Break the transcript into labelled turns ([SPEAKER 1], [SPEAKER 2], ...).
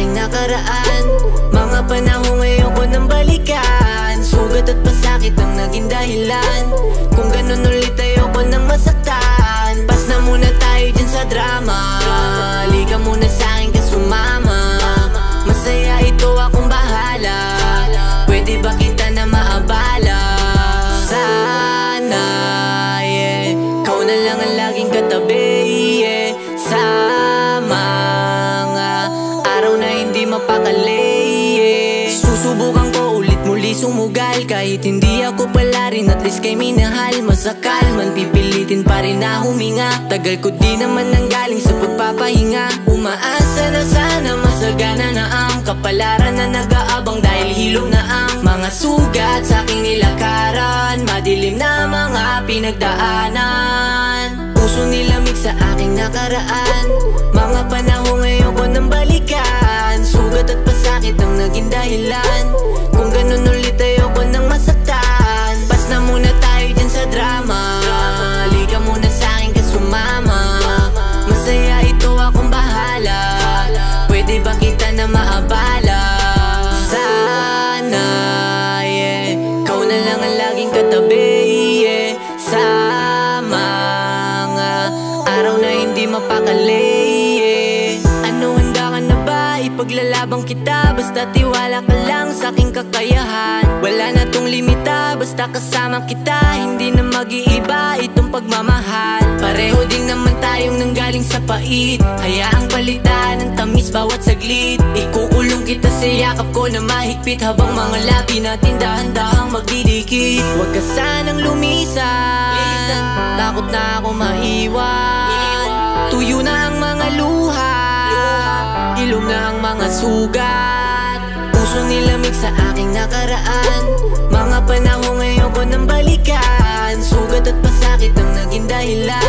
[SPEAKER 1] aking nakaraan. Mga panahon ngayon ko nang balikan. Sugat at pasakit ang naging dahilan. Kung ganun ulit ayoko nang masaktan. Pas na muna tayo dyan sa drama. Halika muna sa'kin ka sumama. Masaya ito akong bahala. Pwede ba kita na maabala? Sana, yeah, ikaw na lang ang laging katabi, yeah. Sa mga araw na hindi mapakali, yeah. Susubukan ko ulit muli sumugal. Kahit hindi ako pala rin, at least kay minahal. Masakal man, pipilitin pa rin na huminga. Tagal ko di naman nanggaling sa pagpapahinga. Umaasa na sana masagana na ang kapalaran na nag-aabang dahil hilom na ang mga sugat sa aking nilakaran. Madilim na mga pinagdaanan. Puso nilamig sa aking nakaraan. Mga panahon ngayon ko nang balikan. Sugat at pasakit ang naging dahilan. Kung ganun ulit ayoko nang masaktan. Pas na muna tayo dyan sa drama. Halika muna sa'kin ka sumama. Masaya ito akong bahala. Pwede ba kita na maabala? Sana, yeah, ikaw na lang ang laging katabi, yeah. Sa mga araw na hindi mapakali, yeah. Ano, handa ka na ba? Ipaglalabang kita. Basta tiwala ka lang sa aking kakayahan. Wala na tong limita, basta kasama kita. Hindi na mag-iiba itong pagmamahal. Pareho din naman tayong nanggaling sa pait. Hayaang palitan ng tamis bawat saglit. Ikukulong kita sa yakap ko na mahigpit. Habang mga labi natin dahan-dahang magdidikit. Huwag ka sanang lumisan, takot na ako maiwan. Tuyo na ang mga luha, ilong na ang mga sugat. Puso nilamig sa aking nakaraan. Mga panahon ngayon ko nang balikan. Sugat at pasakit ang naging dahilan.